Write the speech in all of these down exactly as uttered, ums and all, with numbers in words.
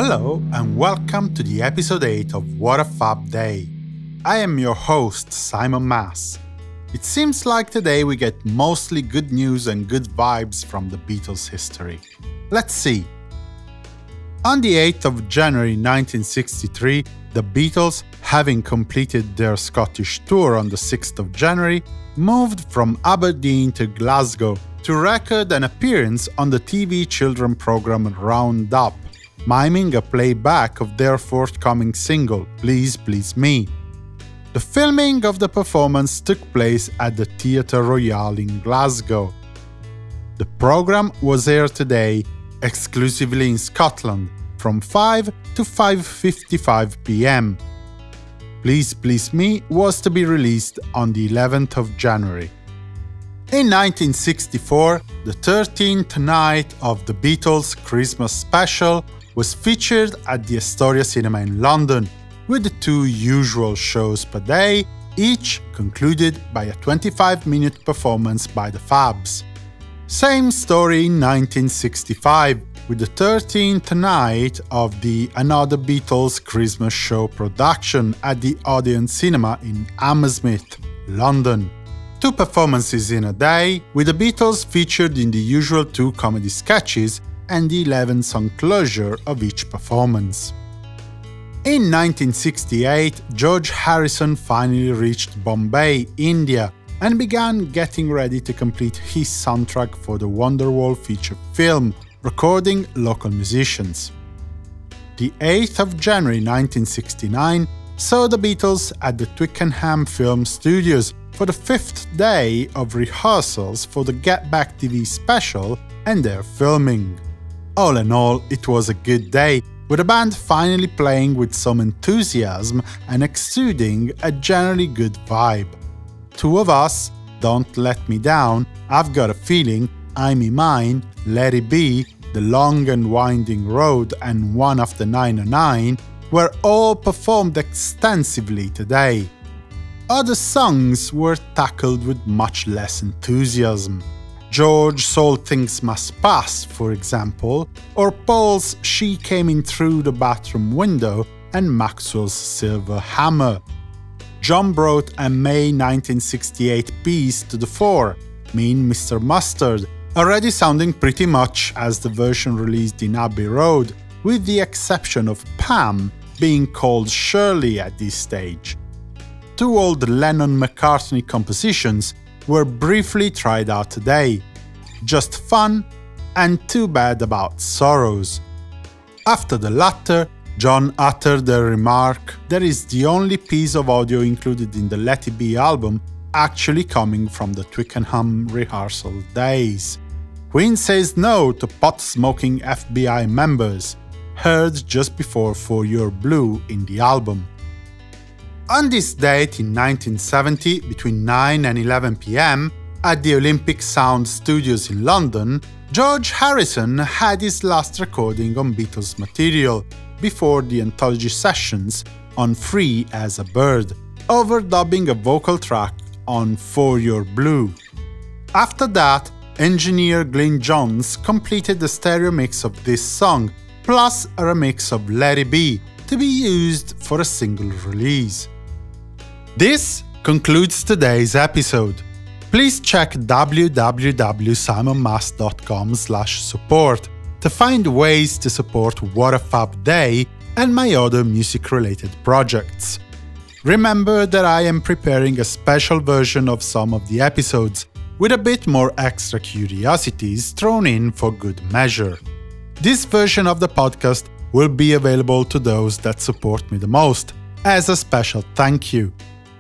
Hello and welcome to the episode eight of What a Fab Day. I am your host, Simon Mas. It seems like today we get mostly good news and good vibes from the Beatles' history. Let's see. On the eighth of January nineteen sixty-three, the Beatles, having completed their Scottish tour on the sixth of January, moved from Aberdeen to Glasgow to record an appearance on the T V children program Roundup, miming a playback of their forthcoming single, Please Please Me. The filming of the performance took place at the Theatre Royal in Glasgow. The program was aired today, exclusively in Scotland, from five to five fifty-five p m. Please Please Me was to be released on the eleventh of January. In nineteen sixty-four, the thirteenth night of the Beatles Christmas Special was featured at the Astoria Cinema in London, with the two usual shows per day, each concluded by a twenty-five minute performance by the Fabs. Same story in nineteen sixty-five, with the thirteenth night of the Another Beatles Christmas Show production at the Odeon Cinema in Hammersmith, London. Two performances in a day, with the Beatles featured in the usual two comedy sketches and the eleven-song closure of each performance. In nineteen sixty-eight, George Harrison finally reached Bombay, India, and began getting ready to complete his soundtrack for the Wonderwall feature film, recording local musicians. The eighth of January nineteen sixty-nine saw the Beatles at the Twickenham Film Studios for the fifth day of rehearsals for the Get Back T V special and their filming. All in all, it was a good day, with the band finally playing with some enthusiasm and exuding a generally good vibe. Two of Us, Don't Let Me Down, I've Got a Feeling, I'm in Mine, Let It Be, The Long and Winding Road and One After nine oh nine were all performed extensively today. Other songs were tackled with much less enthusiasm. George's All Things Must Pass, for example, or Paul's She Came In Through the Bathroom Window and Maxwell's Silver Hammer. John brought a May nineteen sixty-eight piece to the fore, Mean Mister Mustard, already sounding pretty much as the version released in Abbey Road, with the exception of Pam being called Shirley at this stage. Two old Lennon-McCartney compositions were briefly tried out today, Just Fun and Too Bad About Sorrows. After the latter, John uttered the remark that is the only piece of audio included in the Let It Be album actually coming from the Twickenham rehearsal days. Queen says no to pot-smoking F B I members, heard just before For Your Blue in the album. On this date in nineteen seventy, between nine and eleven p m, at the Olympic Sound Studios in London, George Harrison had his last recording on Beatles material, before the anthology sessions on Free as a Bird, overdubbing a vocal track on For Your Blue. After that, engineer Glyn Johns completed the stereo mix of this song, plus a remix of Let It Be, to be used for a single release. This concludes today's episode. Please check w w w dot simon mas dot com slash support to find ways to support What a Fab Day and my other music-related projects. Remember that I am preparing a special version of some of the episodes, with a bit more extra curiosities thrown in for good measure. This version of the podcast will be available to those that support me the most, as a special thank you.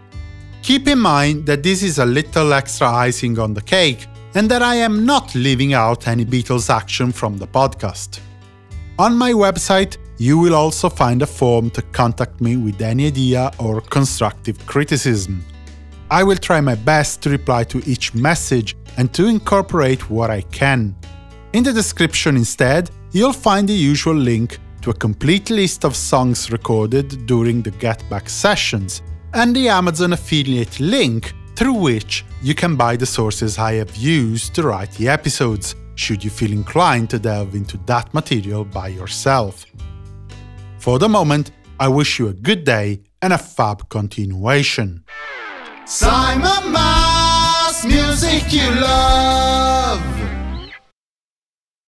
Keep in mind that this is a little extra icing on the cake, and that I am not leaving out any Beatles action from the podcast. On my website, you will also find a form to contact me with any idea or constructive criticism. I will try my best to reply to each message and to incorporate what I can. In the description instead, you'll find the usual link to a complete list of songs recorded during the Get Back sessions, and the Amazon affiliate link through which you can buy the sources I have used to write the episodes, should you feel inclined to delve into that material by yourself. For the moment, I wish you a good day and a fab continuation. Simon Mas, music you love.